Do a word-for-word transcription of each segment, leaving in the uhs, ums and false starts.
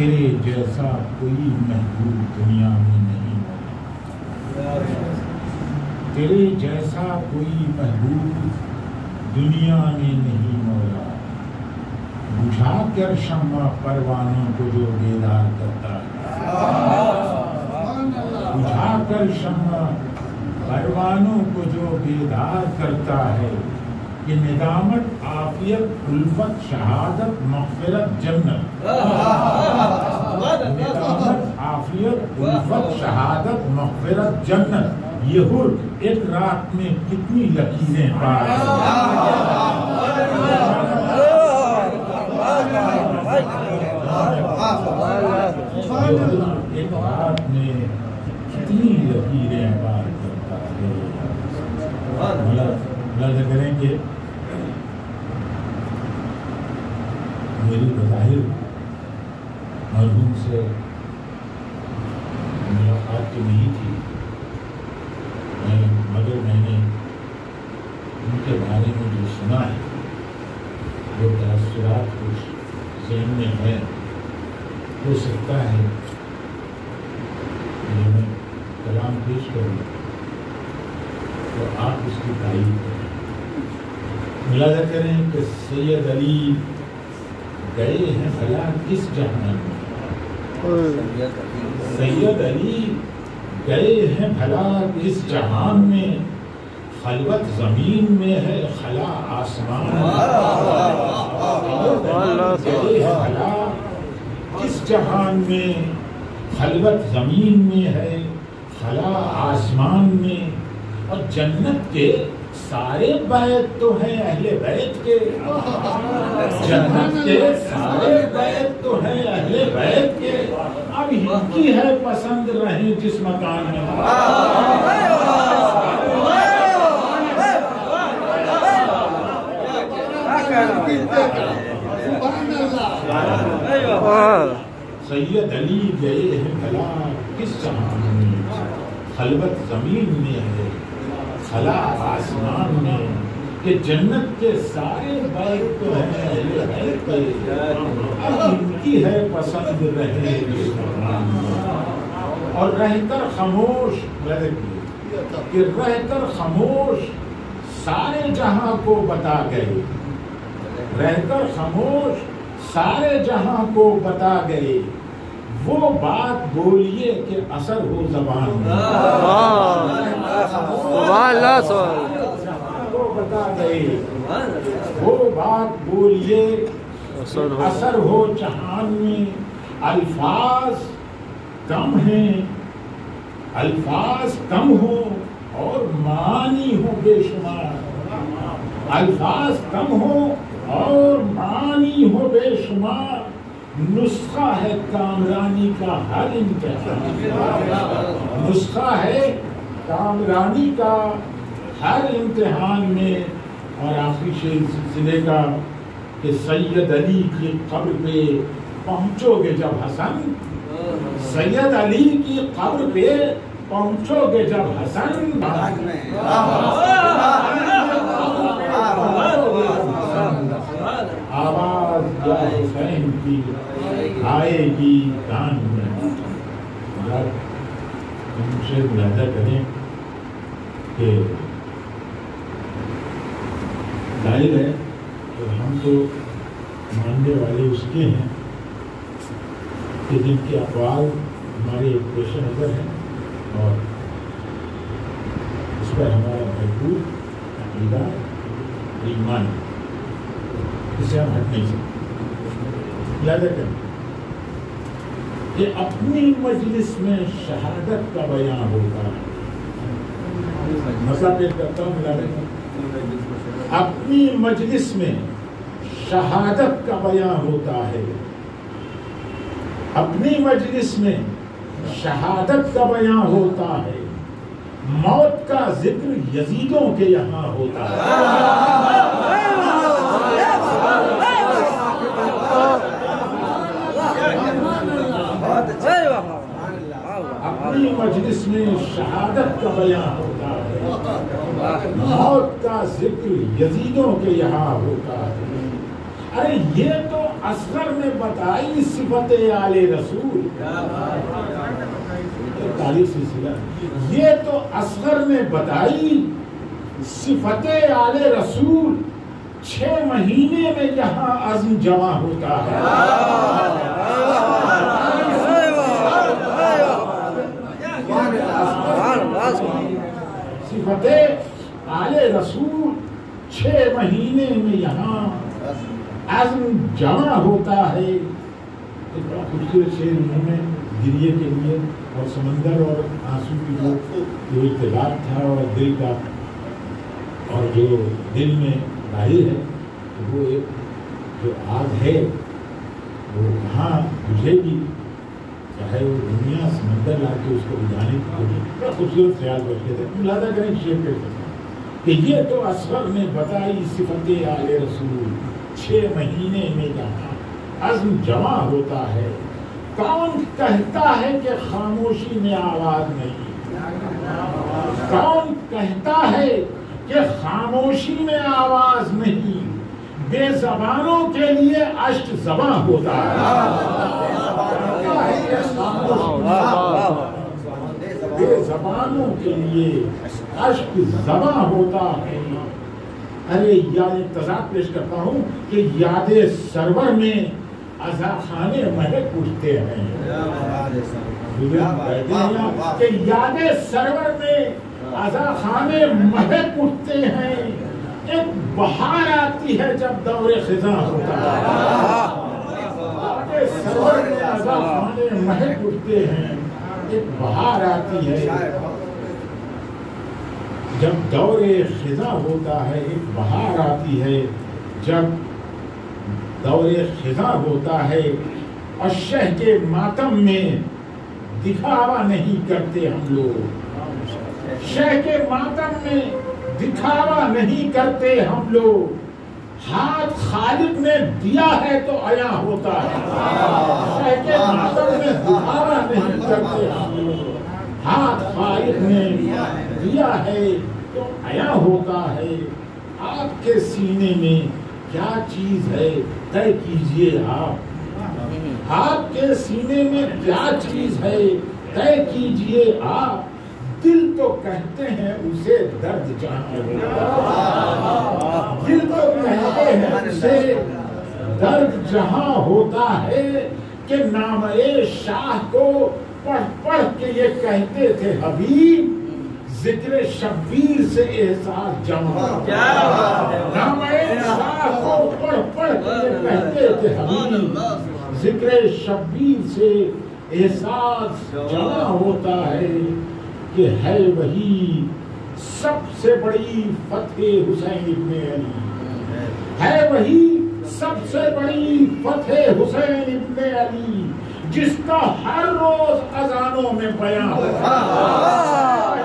تیرے جیسا کوئی محبوب دنیا میں نہیں مولا، تیرے جیسا کوئی محبوب دنیا میں نہیں مولا، بجھا کر شمع پروانوں کو جو بیدار کرتا ہے، بجھا کر شمع پروانوں کو جو بیدار کرتا ہے، یہ ندامت عافیت الفت شہادت مغفرت جنت، ندامت عافیت الفت شہادت مغفرت جنت، یہ ہر ایک رات میں کتنی لکیریں پار ایک رات میں کتنی لکیریں پار کرتا ہے۔ ملاحظہ کریں کہ میری بظاہر مرحوم سے ملاقات تو نہیں تھی، مگر میں نے ان کے بارے میں جو سنا ہے، جو تاثرات کچھ ذہن میں ہے، ہو سکتا ہے کہ میں کلام پیش کروں تو آپ اس کی تعریف کریں۔ ملاحظہ کریں کہ سید علی گئے ہیں بھلا کس جہان میں، سید علی گئے ہیں بھلا کس جہان میں، خلوت زمین میں ہے خلا آسمان گئے ہیں بھلا کس جہان میں، خلوت زمین میں ہے خلا آسمان میں، اور جنت کے سارے بیت تو ہیں اہل بیت کے، جنت کے سارے بیت تو ہیں اہل بیت کے، اب ان کی ہے پسند رہیں جس مکان میں۔ سید علی گئے ہیں بھلا کس جہان میں، خلوت زمین میں ہے خلا آسمان میں، کہ جنت کے سارے بیت تو ہیں اہل بیت کے، اب ان کی ہے پسند رہے جس مکان میں۔ اور رہ کر خاموش کہ رہ کر خاموش سارے جہاں کو بتا گئے، رہ کر خاموش سارے جہاں کو بتا گئے، وہ بات بولیے کہ اثر ہو زبان میں، کو بتا گئے، وہ بات بولیے اثر ہو جہان میں۔ الفاظ کم ہیں، الفاظ کم ہو اور معانی ہو بے شمار، الفاظ کم ہو اور معانی ہو بے شمار، نسخہ ہے کامرانی کا ہر امتحان، نسخہ ہے کامرانی کا ہر امتحان میں۔ اور آخری شعر سلسلے کا کہ سید علی کی قبر پہ پہنچو گے جب حسن، سید علی کی قبر پہ پہنچو گے جب حسن، آواز یا حسین کی آئے گی کان میں۔ ہم سے ملاحظہ کریں کہ ظاہر ہے کہ ہم تو ماننے والے اس کے ہیں کہ جن کے اقوال ہمارے پیش نظر ہیں، اور اس پر ہمارا بھرپور عقیدہ ایمان، اسے ہم ہٹ نہیں سکتے۔ یاد رکھیں کہ اپنی مجلس میں شہادت کا بیان ہوتا ہے، مسئلہ پیش کرتا ہوں، ملا رکھیں اپنی مجلس میں شہادت کا بیان ہوتا ہے، اپنی مجلس میں شہادت کا بیان ہوتا ہے، موت کا ذکر یزیدوں کے یہاں ہوتا ہے، اپنی مجلس میں شہادت کا بیان ہوتا ہے، موت کا ذکر یزیدوں کے یہاں ہوتا ہے۔ ارے یہ تو اصغر میں بتائی صفت آل رسول، تاریخ سلسلہ، یہ تو اصغر میں بتائی صفت آل رسول، چھ مہینے میں یہاں عزم جمع ہوتا ہے۔ صفت آل رسول چھ مہینے میں یہاں عزم جمع ہوتا ہے۔ ایک بڑا خوبصورت شعر انہوں نے گریے کے لیے اور سمندر اور آنسو کی جو جو ارتباط تھا اور دل کا اور جو دل میں ظاہر ہے وہ ایک جو آگ ہے وہ کہاں بجھے گی، چاہے وہ دنیا سمندر لا کے اس کو بجھانے کی کوشش، بڑا خوبصورت خیال بچتے تھے۔ ملاحظہ کریں شعر پہ کہ یہ تو اصغر نے بتائی صفت آل رسول، چھ مہینے میں یہاں عزم جمع ہوتا ہے۔ کون کہتا ہے کہ خاموشی میں آواز نہیں؟ کون کہتا ہے کہ خاموشی میں آواز نہیں؟ بے زبانوں کے لیے اشک زباں ہوتا ہے۔ بے زبانوں کے لیے اشک زباں ہوتا ہے۔ ارے یاد تضاد پیش کرتا ہوں کہ یاد سرور میں عزا خانے مہک اٹھتے ہیں، کہ یاد سرور میں عزا خانے مہک اٹھتے ہیں۔ ایک بہار آتی ہے جب دور خزاں ہوتا ہے، یاد سرور میں عزا خانے مہک اٹھتے ہیں، ایک بہار آتی ہے جب دور خزاں ہوتا ہے، ایک بہار آتی ہے جب دور خزاں ہوتا ہے۔ اور شہ کے ماتم میں دکھاوا نہیں کرتے ہم لوگ، شہ کے ماتم میں دکھاوا نہیں کرتے ہم لوگ، ہاتھ خالق نے دیا ہے تو عیا ہوتا ہے۔ شہ کے ماتم میں دکھاوا نہیں کرتے ہم لوگ، ہاتھ خالق نے دیا ہے تو عیا ہوتا ہے۔ آپ کے سینے میں کیا چیز ہے طے کیجئے آپ، آپ کے سینے میں کیا چیز ہے طے کیجئے آپ، دل تو کہتے ہیں اسے درد جہاں ہوتا، دل تو کہتے ہیں اسے درد جہاں ہوتا ہے، کہ نام شاہ کو پڑھ پڑھ کے یہ کہتے تھے حبیب، ذکر شبیر سے احساس جمع، نام شاہ کو پڑھ پڑھ کے یہ کہتے تھے حبیب، ذکر شبیر سے احساس جمع ہوتا ہے، کہ ہے وہی سب سے بڑی فتح حسین ابن علی، ہے وہی سب سے بڑی فتح حسین ابن علی، جس کا ہر روز اذانوں میں بیان ہوتا ہے۔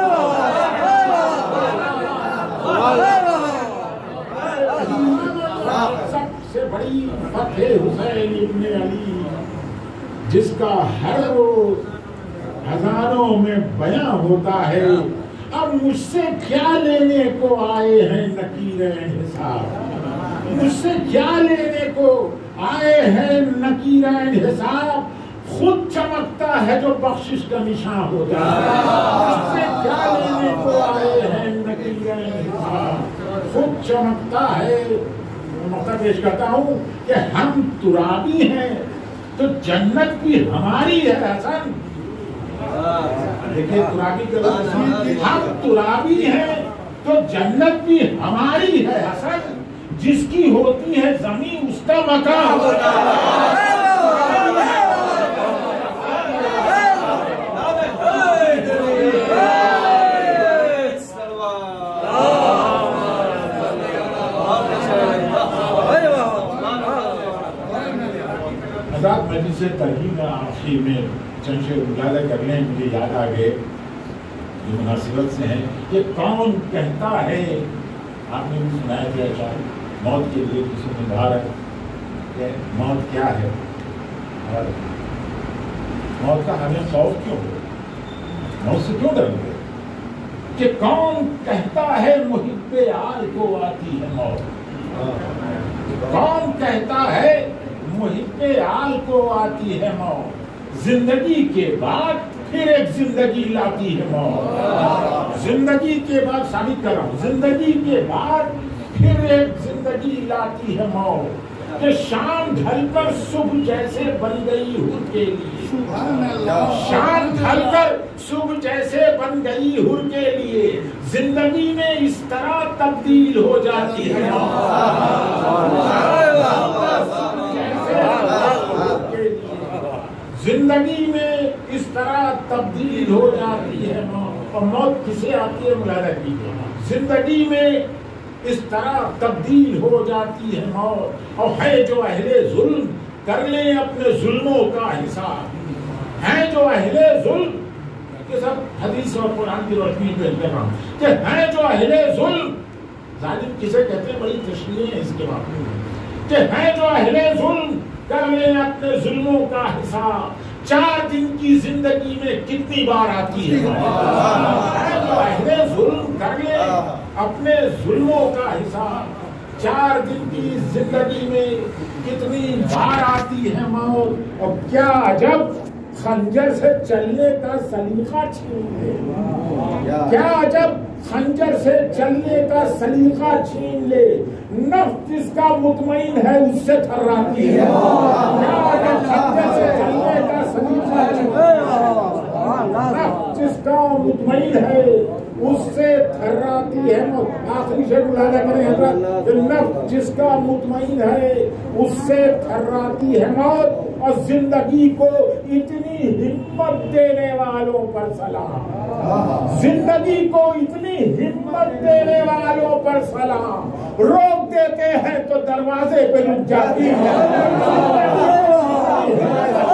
سب سے بڑی فتح حسین ابن علی، جس کا ہر روز ہزاروں میں بیان ہوتا ہے۔ اب مجھ سے کیا لینے کو آئے ہیں نکیرین حساب، مجھ سے کیا لینے کو آئے ہیں نکیرین حساب، خود چمکتا ہے جو بخشش کا نشان ہوتا ہے۔ مجھ سے کیا لینے کو آئے ہیں نکیرین حساب، خود چمکتا ہے۔ مطلب پیش کرتا ہوں کہ ہم ترابی ہیں تو جنت بھی ہماری ہے حسن، دیکھیں ترابی کے لفظ، ہم ترابی ہیں تو جنت بھی ہماری ہے حسن، جس کی ہوتی ہے زمین اس کا مکان ہوتا ہے۔ حضرات مجلس ترغیب آخری میں چند شعر مطالعہ کرنے مجھے یاد آ گئے جو مناسبت سے ہیں، کہ کون کہتا ہے، آپ نے بھی سنایا کہ اچھا موت کے لیے کسی نے کہا ہے کہ موت کیا ہے اور موت کا ہمیں خوف کیوں ہو، موت سے کیوں ڈریں گے، کہ کون کہتا ہے محب آل کو آتی ہے موت، کون کہتا ہے محب آل کو آتی ہے موت, زندگی کے بعد پھر ایک زندگی لاتی ہے موت. زندگی کے بعد ثابت کر رہا ہوں, زندگی کے بعد پھر ایک زندگی لاتی ہے موت, کہ شام ڈھل کر صبح جیسے بن گئی ہر کے لیے, شام ڈھل کر صبح جیسے بن گئی ہر کے لیے, زندگی میں اس طرح تبدیل ہو جاتی ہے زندگی میں اس طرح تبدیل ہو جاتی ہے موت. اور موت کسے آتی ہے ملاحظہ کیجیے, زندگی میں اس طرح تبدیل ہو جاتی ہے موت. اور ہے جو اہل ظلم کر لیں اپنے ظلموں کا حساب, ہیں جو اہل ظلم, یہ سب حدیث اور قرآن کی روشنی میں کر رہا ہوں, کہ ہیں جو اہل ظلم, ظالم کسے کہتے ہیں بڑی تشریح ہے اس کے بعد, کہ ہیں جو اہل ظلم کر لیں اپنے ظلموں کا حساب, چار دن کی زندگی میں کتنی بار آتی ہے جو اہل ظلم کر لیں اپنے ظلموں کا حساب, چار دن کی زندگی میں کتنی بار آتی ہے موت. اور کیا عجب خنجر سے چلنے کا سلیقہ چھین لے, کیا عجب خنجر سے چلنے کا سلیقہ چھین لے, نفس جس کا مطمئن ہے اس سے تھراتی ہے. کیا عجب خنجر سے چلنے کا سلیقہ چھین لے, نفس جس کا مطمئن ہے اس سے تھراتی ہے موت. آخری شعر ملاحظہ کریں حضرت, نفس جس کا مطمئن ہے اس سے تھراتی ہے موت. اور زندگی کو اتنی ہمت دینے والوں پر سلام, زندگی کو اتنی ہمت دینے والوں پر سلام, روک دیتے ہیں تو دروازے پہ رک جاتی ہے.